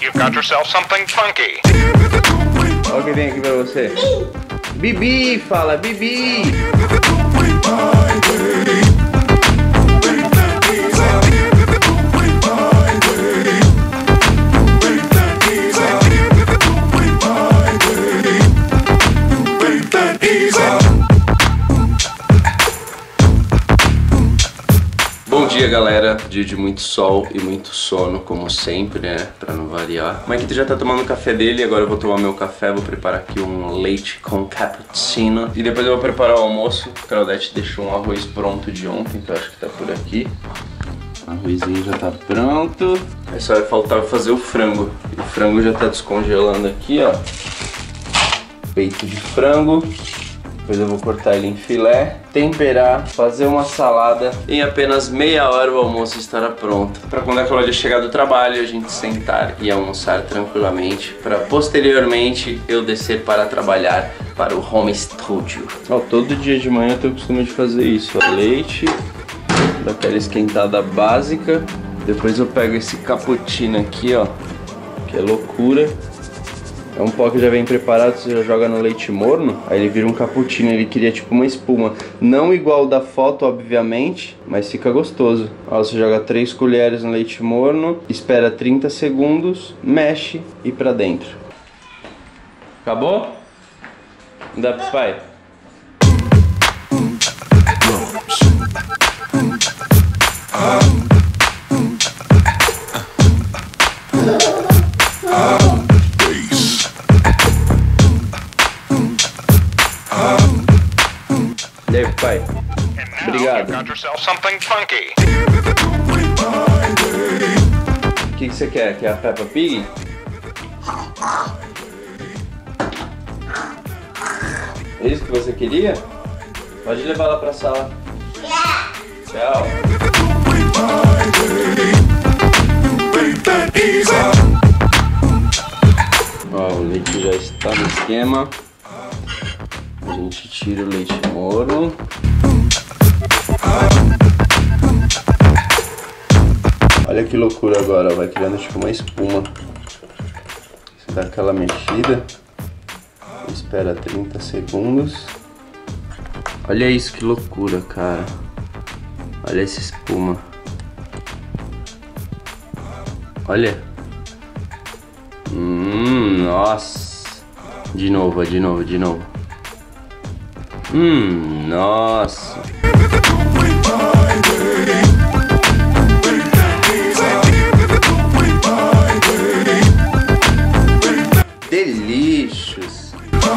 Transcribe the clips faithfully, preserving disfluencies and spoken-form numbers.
you've got yourself something funky. Olha quem vem aqui pra você. Bibi, fala Bibi. Bom dia, galera, dia de muito sol e muito sono, como sempre, né, pra não variar. O Maikito já tá tomando o café dele, agora eu vou tomar meu café, vou preparar aqui um leite com cappuccino. E depois eu vou preparar o almoço. A Claudete deixou um arroz pronto de ontem, então acho que tá por aqui. O arrozinho já tá pronto. Aí só vai faltar fazer o frango. E o frango já tá descongelando aqui, ó. Peito de frango. Depois eu vou cortar ele em filé, temperar, fazer uma salada. Em apenas meia hora o almoço estará pronto. Para quando a Cláudia chegar do trabalho, a gente sentar e almoçar tranquilamente. Para posteriormente eu descer para trabalhar para o home studio. Ó, todo dia de manhã eu tenho o costume de fazer isso. Ó, leite, daquela esquentada básica. Depois eu pego esse cappuccino aqui, ó, que é loucura. É um pó que já vem preparado, você já joga no leite morno, aí ele vira um cappuccino, ele cria tipo uma espuma. Não igual da foto, obviamente, mas fica gostoso. Ó, você joga três colheres no leite morno, espera trinta segundos, mexe e pra dentro. Acabou? Dá pro pai? Deve, pai. Obrigado. O que que você quer? Quer a Peppa Pig? É isso que você queria? Pode levar ela pra sala. Tchau. Ó, o leite já está no esquema. A gente tira o leite morno. Olha que loucura agora, ó, vai criando tipo uma espuma. Você dá aquela mexida, espera trinta segundos. Olha isso, que loucura, cara. Olha essa espuma. Olha. Hum, nossa. De novo, de novo, de novo. Hum, nossa. Delícios.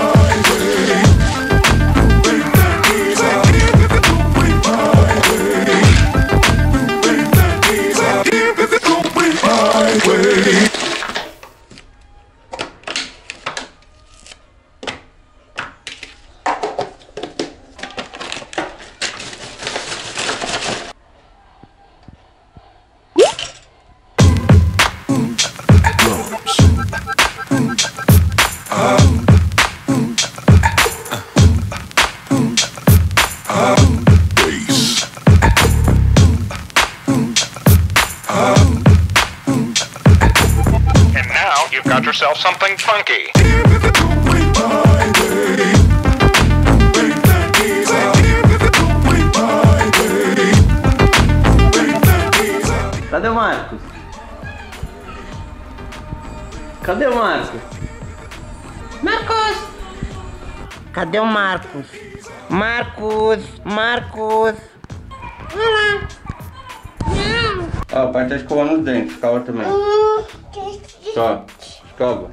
Got yourself something funky. Cadê o Marcos? Cadê o Marcos? Marcos! Cadê o Marcos? Marcos! Marcos! Olá! Ó, o pai tá escovando os dentes, escova também. Ó, escova.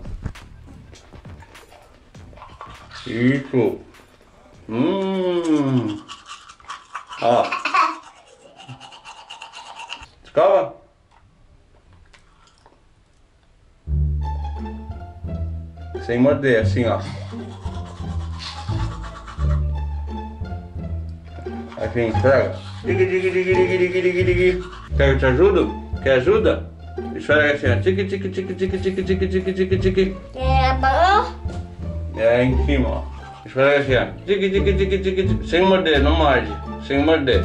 Isso. Hum. Ó. Escova. Sem morder, assim, ó. Aí vem, pega. Digui, digui, digui, digui, digui, digui, digui. Quer que eu te ajudo? Quer ajuda? Esfrega assim, ó. Tique, tique, tique, tique, tique, tique, tique, tique, tique. É bom? É em cima, ó. Esfrega assim, ó. Tique, tique, tique, tique, tique. Sem morder, não morde. Sem morder.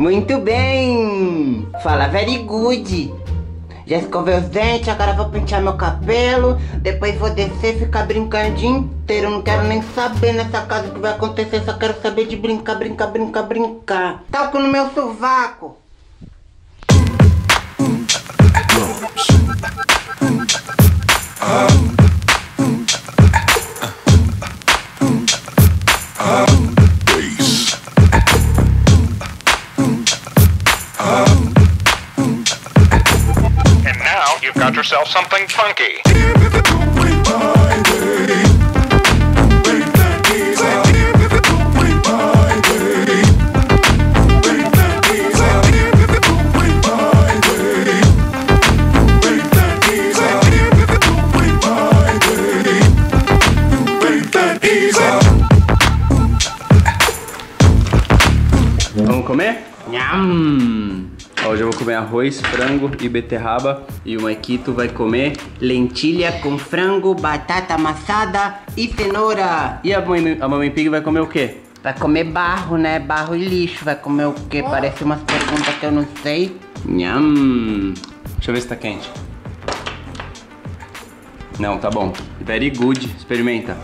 Muito bem! Fala very good! Já escovei os dentes, agora vou pentear meu cabelo. Depois vou descer e ficar brincando o dia inteiro. Não quero nem saber nessa casa o que vai acontecer. Só quero saber de brincar, brincar, brincar, brincar. Talco no meu sovaco. You've got yourself something funky. Vamos comer? Nham! Hoje eu vou comer arroz, frango e beterraba. E o Maikito vai comer lentilha com frango, batata amassada e cenoura. E a Mamãe, a Mamãe Pig vai comer o quê? Vai comer barro, né? Barro e lixo. Vai comer o quê? Parece umas perguntas que eu não sei. Nham! Deixa eu ver se tá quente. Não, tá bom. Very good. Experimenta.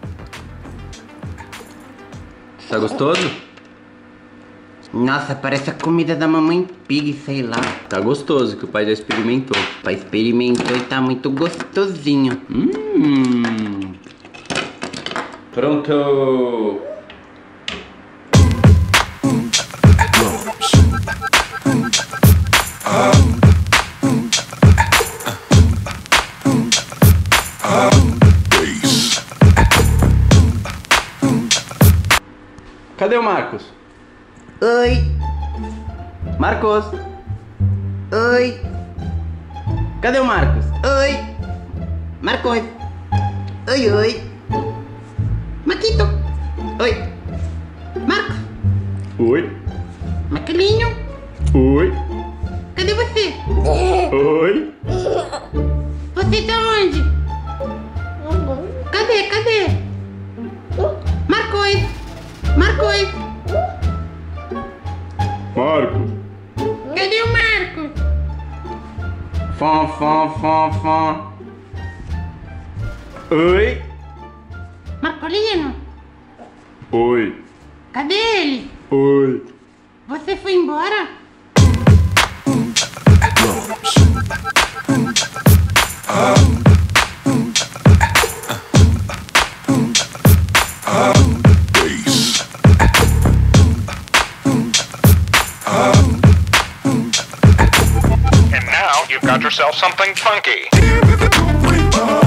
Tá gostoso? Nossa, parece a comida da Mamãe Pig, sei lá. Tá gostoso, que o pai já experimentou. O pai experimentou e tá muito gostosinho. Hum. Pronto. Cadê o Marcos? Oi. Marcos. Oi. Cadê o Marcos? Oi. Marcos. Oi, oi. Maquito. Oi. Marcos. Oi. Maquilinho. Oi. Cadê você? Oi. Você tá onde? Cadê? Cadê? Marcos. Marcos. Marcos. Cadê o Marcos? Fom, fom, fom, fom. Oi. Marcolino. Oi. Cadê ele? Oi. Você foi embora? And now you've got yourself something funky.